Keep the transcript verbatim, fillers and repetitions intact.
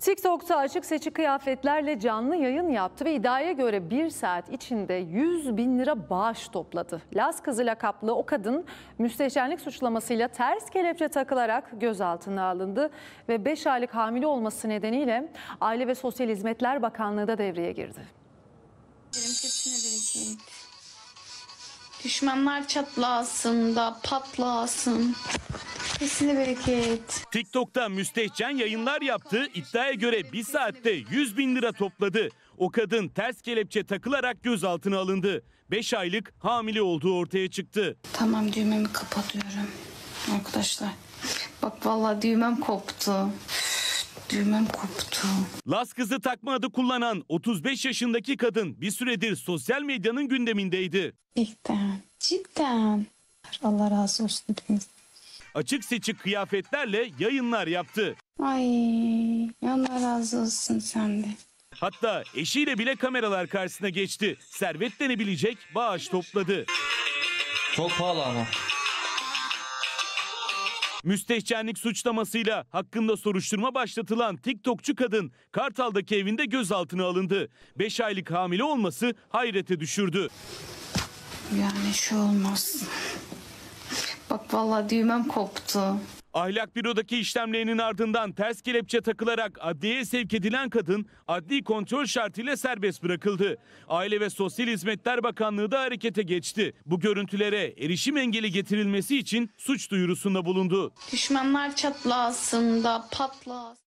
TikTok'ta açık seçik kıyafetlerle canlı yayın yaptı ve iddiaya göre bir saat içinde yüz bin lira bağış topladı. Laz kızı lakaplı o kadın müstehcenlik suçlamasıyla ters kelepçe takılarak gözaltına alındı ve beş aylık hamile olması nedeniyle Aile ve Sosyal Hizmetler Bakanlığı da devreye girdi. Düşmanlar çatlasın da patlasın. Kesine bereket. TikTok'ta müstehcen yayınlar yaptı. İddiaya göre bir saatte yüz bin lira topladı. O kadın ters kelepçe takılarak gözaltına alındı. beş aylık hamile olduğu ortaya çıktı. Tamam, düğmemi kapatıyorum arkadaşlar. Bak vallahi düğmem koptu. Düğmem koptu. Laz kızı takma adı kullanan otuz beş yaşındaki kadın bir süredir sosyal medyanın gündemindeydi. Cidden. Cidden. Allah razı olsun hepiniz. Açık seçik kıyafetlerle yayınlar yaptı. Ay, Allah razı olsun sen de. Hatta eşiyle bile kameralar karşısına geçti. Servet denebilecek bağış topladı. Çok pahalı ama. Müstehcenlik suçlamasıyla hakkında soruşturma başlatılan TikTokçu kadın Kartal'daki evinde gözaltına alındı. beş aylık hamile olması hayrete düşürdü. Yani şu olmaz. Bak vallahi düğmem koptu. Ahlak bürodaki işlemlerinin ardından ters kelepçe takılarak adliyeye sevk edilen kadın adli kontrol şartıyla serbest bırakıldı. Aile ve Sosyal Hizmetler Bakanlığı da harekete geçti. Bu görüntülere erişim engeli getirilmesi için suç duyurusunda bulundu. Düşmanlar çatlasın da patlasın.